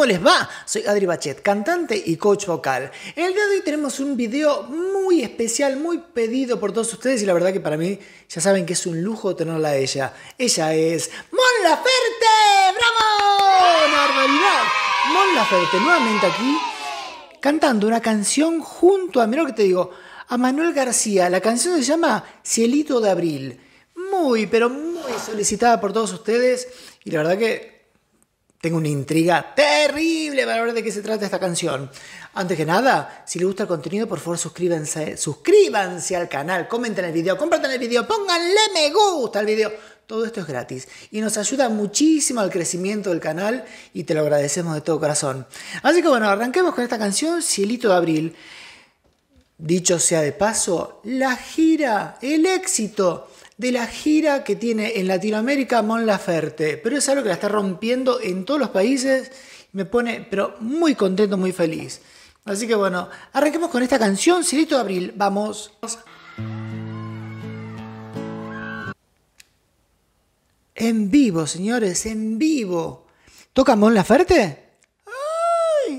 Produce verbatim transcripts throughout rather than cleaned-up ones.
¿cómo les va? Soy Adri Bachet, cantante y coach vocal. En el día de hoy tenemos un video muy especial, muy pedido por todos ustedes y la verdad que para mí ya saben que es un lujo tenerla a ella. Ella es Mon Laferte. ¡Bravo! ¡Una barbaridad! Mon Laferte nuevamente aquí cantando una canción junto a, mirá lo que te digo, a Manuel García. La canción se llama Cielito de Abril. Muy, pero muy solicitada por todos ustedes y la verdad que tengo una intriga terrible para ver de qué se trata esta canción. Antes que nada, si les gusta el contenido, por favor suscríbanse, suscríbanse al canal, comenten el video, compartan el video, pónganle me gusta al video. Todo esto es gratis y nos ayuda muchísimo al crecimiento del canal y te lo agradecemos de todo corazón. Así que bueno, arranquemos con esta canción, Cielito de Abril. Dicho sea de paso, la gira, el éxito de la gira que tiene en Latinoamérica Mon Laferte, pero es algo que la está rompiendo en todos los países y me pone pero muy contento, muy feliz. Así que bueno, arranquemos con esta canción, Cielito de Abril, vamos. En vivo, señores, en vivo. ¿Toca Mon Laferte? ¡Ay!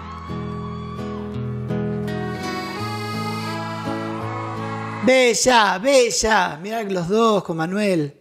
Bella, bella. Mirá los dos con Manuel.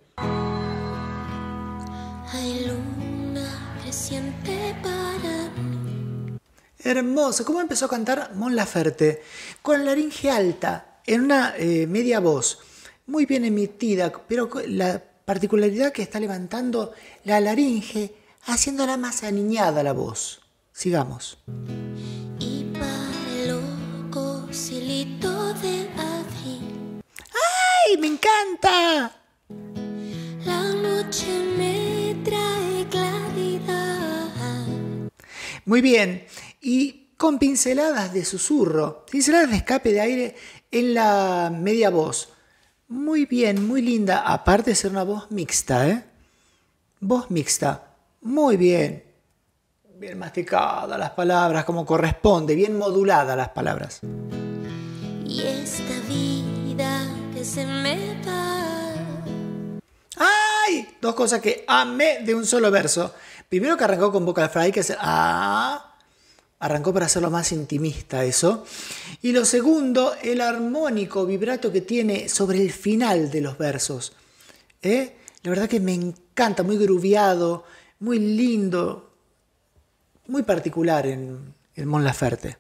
Hay luna creciente para mí. Hermoso. ¿Cómo empezó a cantar Mon Laferte? Con la laringe alta, en una eh, media voz. Muy bien emitida, pero la particularidad que está levantando la laringe, haciéndola más aniñada la voz. Sigamos. Y para el loco cielito de abril. ¡Ay, me encanta! La noche me trae claridad. Muy bien. Y con pinceladas de susurro, pinceladas de escape de aire en la media voz. Muy bien, muy linda. Aparte de ser una voz mixta, ¿eh? Voz mixta. Muy bien. Bien masticada las palabras, como corresponde. Bien modulada las palabras. Y esta vida que se me va. ¡Ay! Dos cosas que amé de un solo verso. Primero que arrancó con vocal fry, que es ¡ah! Arrancó para hacerlo más intimista eso. Y lo segundo, el armónico vibrato que tiene sobre el final de los versos. ¿Eh? La verdad que me encanta, muy gruviado, muy lindo, muy particular en, en Mon Laferte.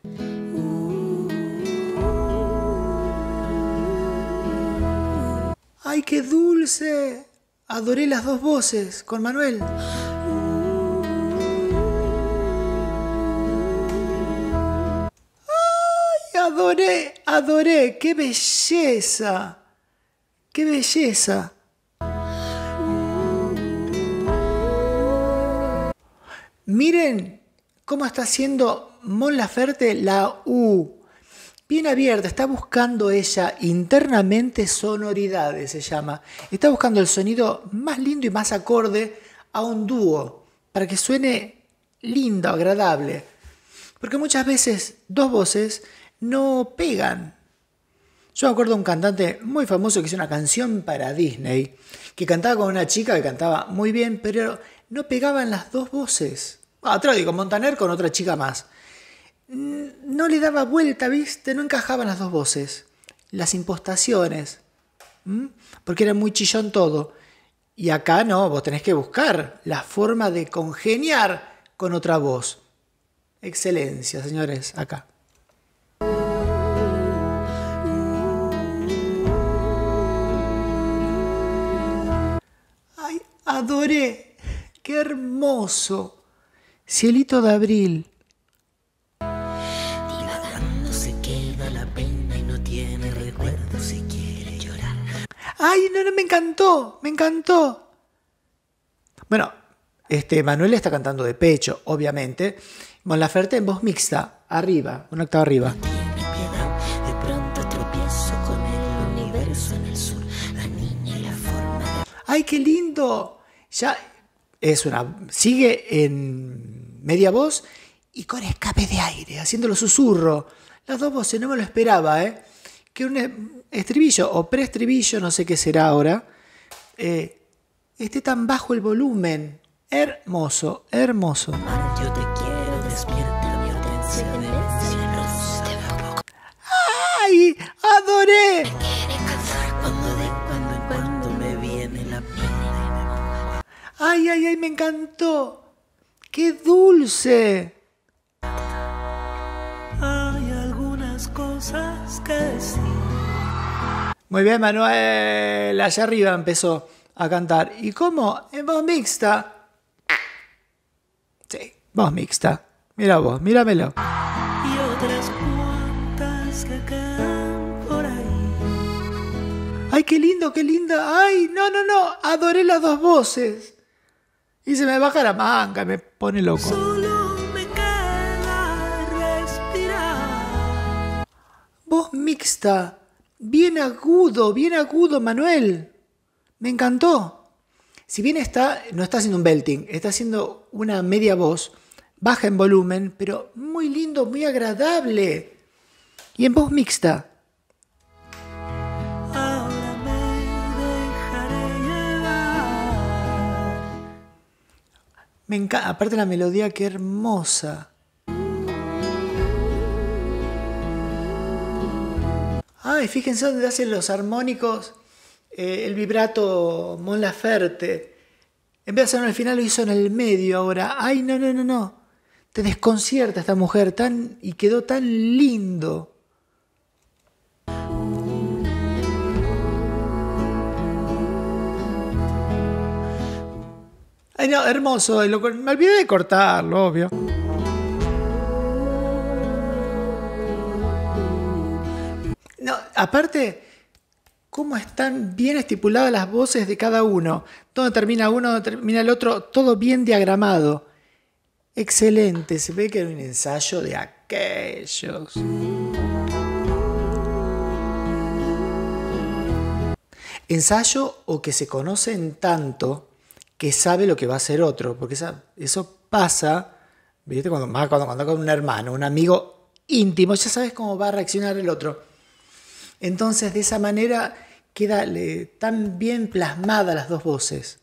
¡Ay, qué dulce! Adoré las dos voces con Manuel. Adoré, adoré, qué belleza, qué belleza. Miren cómo está haciendo Mon Laferte la U. Bien abierta, está buscando ella internamente sonoridades, se llama. Está buscando el sonido más lindo y más acorde a un dúo, para que suene lindo, agradable. Porque muchas veces dos voces no pegan. Yo me acuerdo de un cantante muy famoso que hizo una canción para Disney, que cantaba con una chica que cantaba muy bien, pero no pegaban las dos voces. Ah, te lo digo, Montaner con otra chica más. No le daba vuelta, ¿viste? No encajaban las dos voces. Las impostaciones. ¿Mm? Porque era muy chillón todo. Y acá no, vos tenés que buscar la forma de congeniar con otra voz. Excelencia, señores, acá. Ay, adoré. Qué hermoso. Cielito de Abril. Divagando se queda la pena y no tiene recuerdo si quiere llorar. Ay, no, no, me encantó, me encantó. Bueno, este, Manuel está cantando de pecho, obviamente. Mon Laferte en voz mixta, arriba, una octava arriba. Tiene piedad, de pronto tropiezo con el universo en el sur. La niña y la forma de... ¡Ay, qué lindo! Ya es una... Sigue en media voz y con escape de aire, haciéndolo susurro. Las dos voces, no me lo esperaba, ¿eh? Que un estribillo o preestribillo, no sé qué será ahora, eh, esté tan bajo el volumen. Hermoso, hermoso. Yo te quiero encantó! ¡Qué dulce! Hay algunas cosas que decir. Muy bien, Manuel. Allá arriba empezó a cantar. ¿Y cómo? En voz mixta. Sí, voz mixta. Mira vos, míramelo. Y otras cuantas que quedan por ahí. ¡Ay, qué lindo, qué linda! ¡Ay, no, no, no! Adoré las dos voces. Y se me baja la manga, me pone loco. Solo me queda respirar. Voz mixta. Bien agudo, bien agudo, Manuel. Me encantó. Si bien está, no está haciendo un belting, está haciendo una media voz, baja en volumen, pero muy lindo, muy agradable. Y en voz mixta. Ahora me dejaré llevar. Me encanta, aparte la melodía, qué hermosa. Ay, fíjense dónde hacen los armónicos, eh, el vibrato Mon Laferte. En vez de hacerlo al final, lo hizo en el medio ahora. Ay, no, no, no, no. Te desconcierta esta mujer tan y quedó tan lindo. Ay, no, hermoso. Lo, me olvidé de cortarlo, obvio. No, aparte, cómo están bien estipuladas las voces de cada uno. Dónde termina uno, dónde termina el otro, todo bien diagramado. Excelente, se ve que era un ensayo de aquellos. Ensayo o que se conocen tanto que sabe lo que va a hacer otro. Porque esa, eso pasa, ¿viste? Cuando, más cuando, cuando con un hermano, un amigo íntimo, ya sabes cómo va a reaccionar el otro. Entonces, de esa manera, queda le, tan bien plasmadas las dos voces.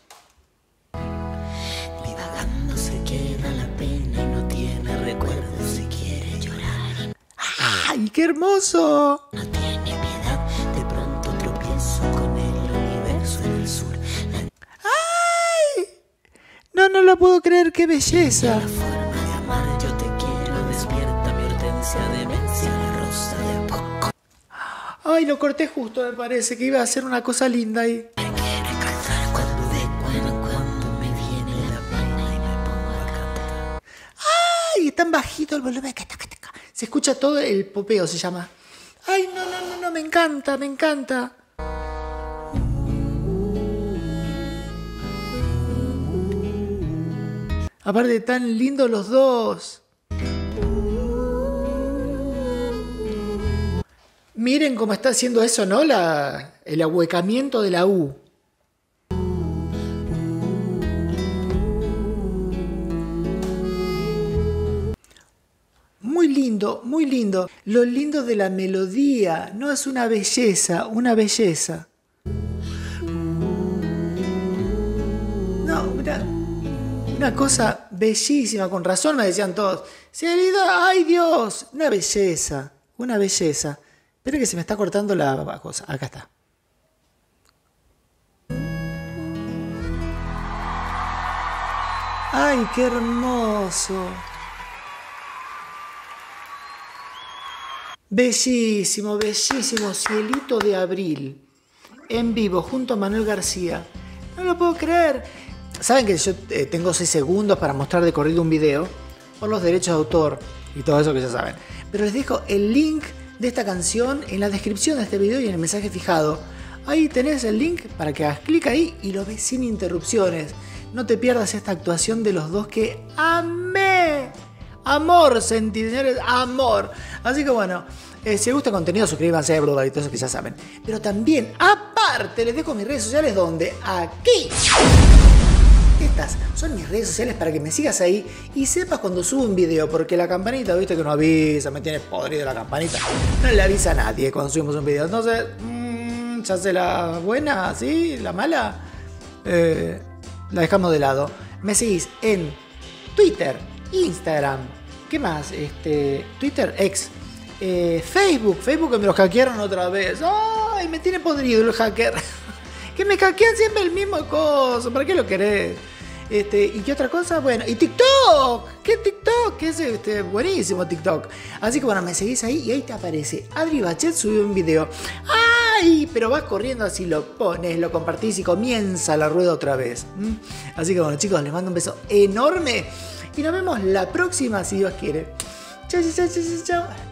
Divagando se queda la pena y no tiene recuerdos si quiere llorar. ¡Ay, qué hermoso! No tiene piedad, de pronto tropiezo con el universo en el sur. La, ¡Ay! No, no lo puedo creer, qué belleza. la forma de amar, yo te quiero, despierta mi hortensia, demencia, la rosa de poco. Ay, lo corté justo, me parece, que iba a hacer una cosa linda ahí. Me quiere calzar cuando de cuando en cuando me viene la pena y me pongo a cantar. ¡Ay! Es tan bajito el volumen. Se escucha todo el popeo, se llama. ¡Ay, no, no, no, no! Me encanta, me encanta. Aparte, tan lindos los dos. Miren cómo está haciendo eso, ¿no? La, el ahuecamiento de la U. Muy lindo, muy lindo. Lo lindo de la melodía. No es una belleza, una belleza. No, mira. Una cosa bellísima. Con razón me decían todos. Seriedad, ¡ay Dios! Una belleza, una belleza. Espera que se me está cortando la cosa. Acá está. ¡Ay, qué hermoso! Bellísimo, bellísimo. Cielito de abril. En vivo, junto a Manuel García. No lo puedo creer. Saben que yo eh, tengo seis segundos para mostrar de corrido un video por los derechos de autor y todo eso que ya saben. Pero les dejo el link de esta canción en la descripción de este video y en el mensaje fijado. Ahí tenés el link para que hagas clic ahí y lo ves sin interrupciones. No te pierdas esta actuación de los dos que amé. Amor, sentí, señores, amor. Así que bueno, eh, si les gusta el contenido, suscríbanse, bro, y todo eso que ya saben. Pero también, aparte, les dejo mis redes sociales donde aquí. Estas son mis redes sociales para que me sigas ahí y sepas cuando subo un video, porque la campanita, viste que no avisa, me tiene podrido la campanita. No le avisa a nadie cuando subimos un video. Entonces, mmm, ya sé la buena, ¿sí? La mala, eh, la dejamos de lado. Me seguís en Twitter, Instagram, ¿qué más? Este, Twitter, ex, eh, Facebook, Facebook que me lo hackearon otra vez. ¡Ay! Me tiene podrido el hacker. Que me hackean siempre el mismo coso. ¿Para qué lo querés? Este, ¿y qué otra cosa? Bueno, y TikTok. ¿Qué TikTok? ¿Qué es este? Buenísimo TikTok. Así que bueno, me seguís ahí y ahí te aparece. Adri Bachet subió un video. ¡Ay! Pero vas corriendo así, lo pones, lo compartís y comienza la rueda otra vez. ¿Mm? Así que bueno, chicos, les mando un beso enorme. Y nos vemos la próxima, si Dios quiere. Chau, chau, chau, chau, chau.